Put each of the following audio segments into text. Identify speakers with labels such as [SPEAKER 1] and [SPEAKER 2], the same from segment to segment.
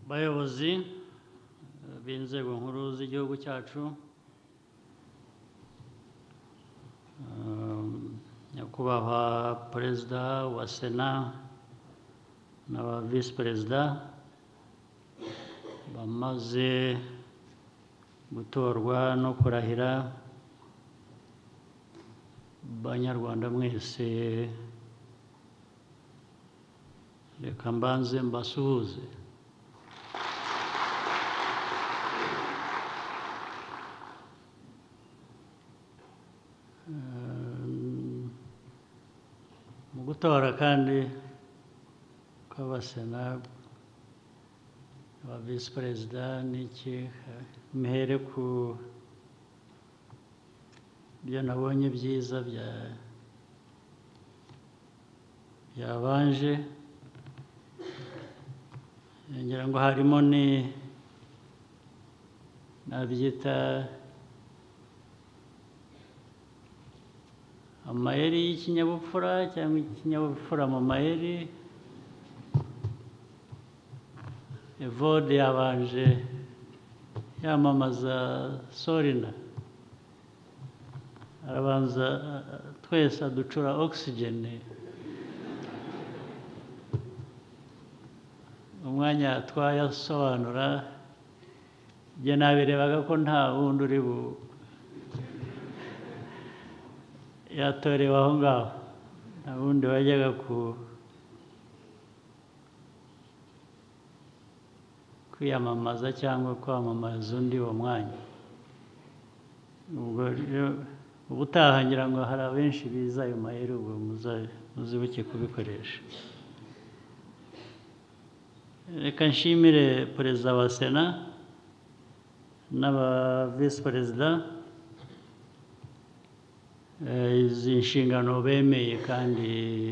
[SPEAKER 1] bayobozi b'inzego nkuru z'igihugu cyacu, nyakubahwa perezida wa sena n'aba visi perezida bamaze gutorwa no kurahira, banyarwanda mwese reka mbanze mbasuhuze. Mu gutora kandi kw'abasena aba visi perezida n'iki, mhere ku byo nabonye byiza byabanje, ngira ngo harimo nabyita amayeri y'ikinyabupfura cyangwa ikinyabupfura mu mayeri. Evode yabanje yamamaza Sorina, arabanza twese aducura oxygen, umwanya atwaye asobanura, njye nabirebaga ko nta wundi uri yatorewe aho ngaho, nta wundi wajyaga kwiyamamaza cyangwa kwamamaza undi uwo mwanya. Ubwo ubutaha ngira ngo hari abenshi biza ayo mayeri, ubwo muzibuke kubikoresha. Reka nshimire perezida wa sena n'aba visi perezida izi nshingano bemeye kandi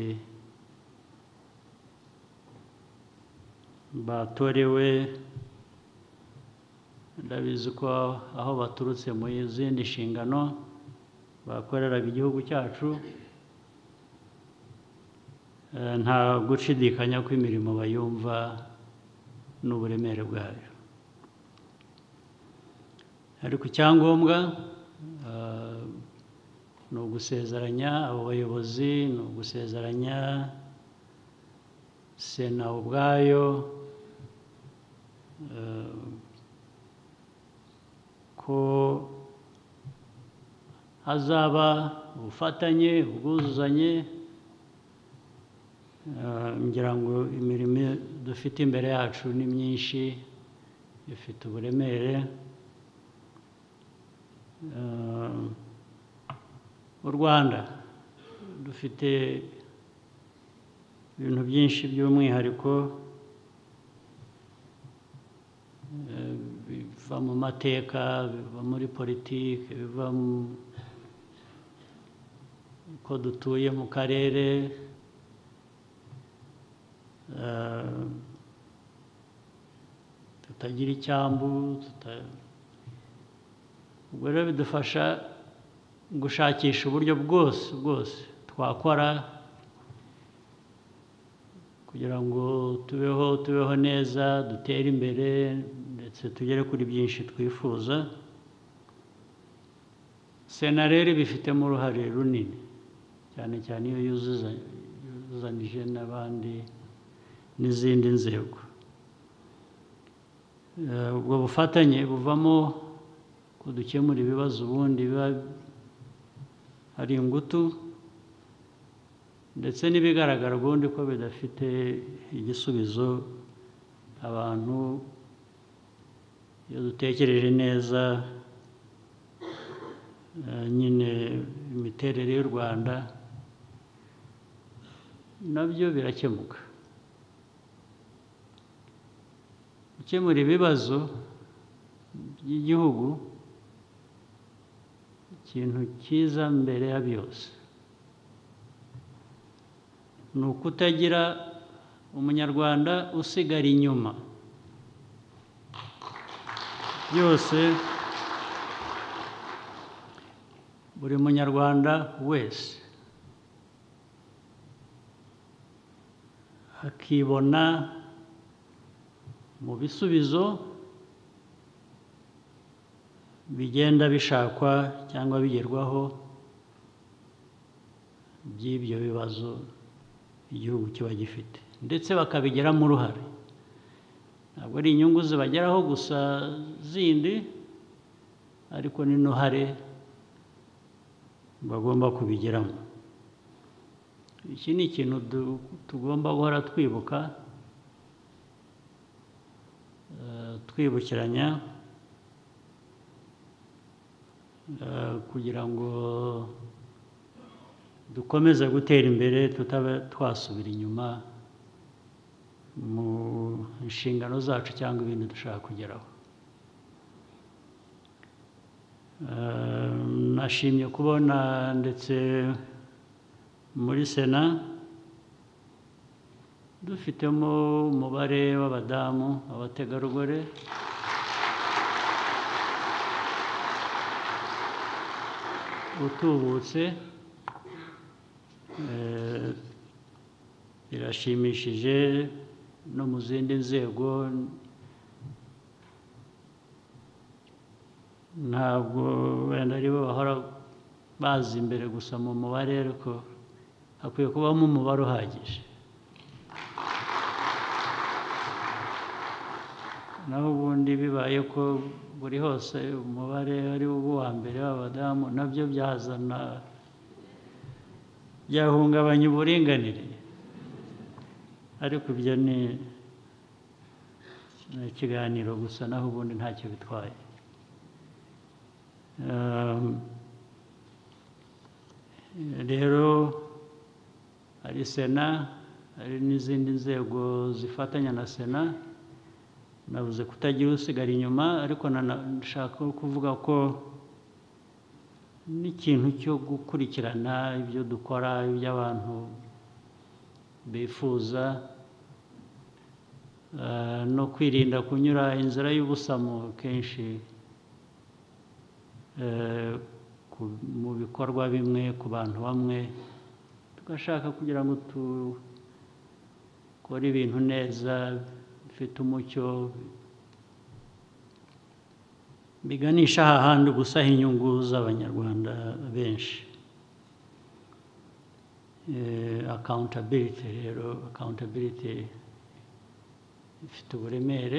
[SPEAKER 1] batorewe. Ndabizi ko aho baturutse mu zindi nshingano bakoreraga igihugu cyacu, nta gushidikanya ko imirimo bayumva n'uburemere bwayo. Ariko icyangombwa ni ugusezeranya abo bayobozi, ni ugusezeranya sena ubwayo ko hazaba ubufatanye, ubwuzuzanye. Ngira ngo imirimo dufite imbere yacu ni myinshi, ifite uburemere. U Rwanda dufite ibintu byinshi by'umwihariko biva mu mateka, biva muri politiki, biva ko dutuye mu karere, tutagira icyambu, ubwo rero bidufasha gushakisha uburyo bwose twakora kugira ngo tubeho neza, dutere imbere ndetse tugere kuri byinshi twifuza. Sena rero ibifitemo uruhare runini, cyane cyane iyo yuzuzanije n'abandi n'izindi nzego. Ubwo bufatanye buvamo ko dukemura ibibazo ubundi biba ari ingutu, ndetse n'ibigaragara ubundi ko bidafite igisubizo. Abantu iyo dutekereje neza nyine imiterere y'u Rwanda, nabyo birakemuka. Gukemura ibibazo by'igihugu, ikintu cyiza mbere ya byose ni ukutagira umunyarwanda usigara inyuma. Byose buri munyarwanda wese akibona mu bisubizo bigenda bishakwa cyangwa bigerwaho by'ibyo bibazo igihugu kiba gifite, ndetse bakabigiramo uruhare. Ntabwo ari inyungu zibageraho gusa zindi, ariko n'uruhare bagomba kubigiramo. Iki ni ikintu tugomba guhora twibuka, twibukiranya, kugira ngo dukomeze gutera imbere, tutaba twasubira inyuma mu nshingano zacu cyangwa ibintu dushaka kugeraho. Nashimye kubona ndetse muri Sena dufitemo umubare w'abadamu, abategarugori utubutse. Birashimishije. No mu zindi nzego ntabwo wenda aribo bahora baza imbere gusa mu mubare, ariko hakwiye kubamo umubare uhagije. Naho ubundi bibaye ko buri hose umubare ari uwa mbere w'abadamu, nabyo byahungabanya uburinganire, ariko ibyo ni ikiganiro gusa, naho ubundi ntacyo bitwaye. Rero hari Sena, hari n'izindi nzego zifatanya na Sena. Navuze kutagira usigara inyuma, ariko nashaka kuvuga ko n'ikintu cyo gukurikirana ibyo dukora, ibyo abantu bifuza, no kwirinda kunyura inzira y'ubusamo kenshi mu bikorwa bimwe ku bantu bamwe, tugashaka kugira ngo dukore ibintu neza, bifite umucyo, biganisha hahandi gusaha inyungu z'Abanyarwanda benshi. Accountability rero, accountability ifite uburemere.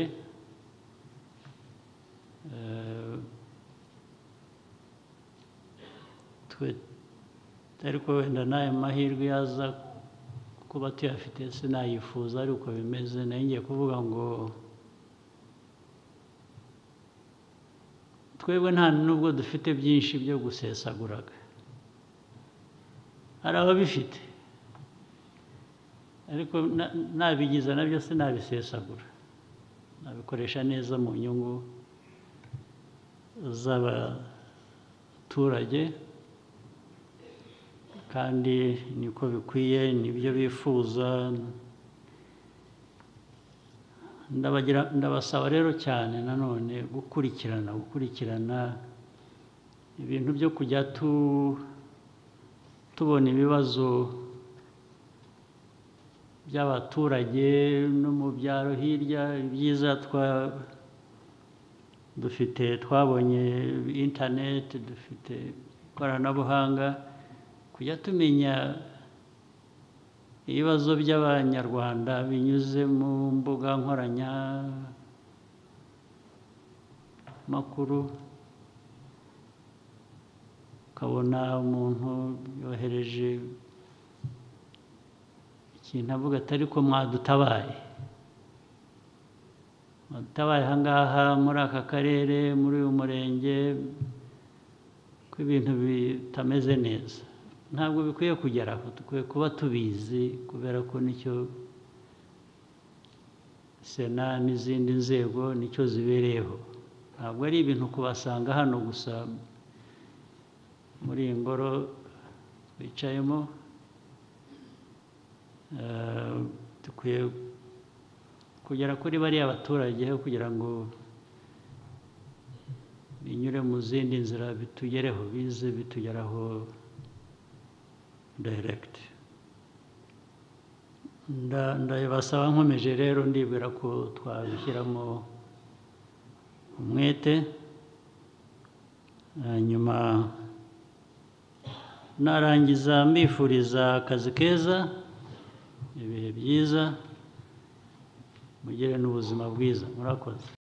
[SPEAKER 1] Ariko wenda n'aya mahirwe yaza kuba tuyafite sinayifuza, ariko bimeze. Nayo ngiye kuvuga ngo twebwe nta nubwo dufite byinshi byo gusesaguraga. Hari ababifite, ariko nabigize nabyo sinabisesagura, nabikoresha neza mu nyungu z'abaturage, kandi niko bikwiye, nibyo bifuza. Ndabasaba rero cyane nanone gukurikirana ibintu byo kujya tubona ibibazo by'abaturage no mu byaro hirya. Ibyiza twabonye internet, dufite ikoranabuhanga, kujya tumenya ibibazo by'Abanyarwanda binyuze mu mbuga nkoranyambaga. Ukabona umuntu yohereje ikintu avuga ati ariko mwadutabaye ahangaha muri aka karere, muri uyu murenge, ko ibintu bitameze neza. Ntabwo bikwiye kugera aho, dukwiye kuba tubizi, kubera ko nicyo Sena n'izindi nzego nicyo zibereyeho. Ntabwo ari ibintu kubasanga hano gusa muri iyi ngoro bicayemo. Dukwiye kugera kuri bariya baturage kugira ngo binyure mu zindi nzira bitugereho, bize bitugeraho direct. ndabasaba nkomeje rero ndibwira ko twabishyiramo umwete, hanyuma narangiza mbifuriza akazi keza, ibihe byiza, mugire n'ubuzima bwiza. Murakoze.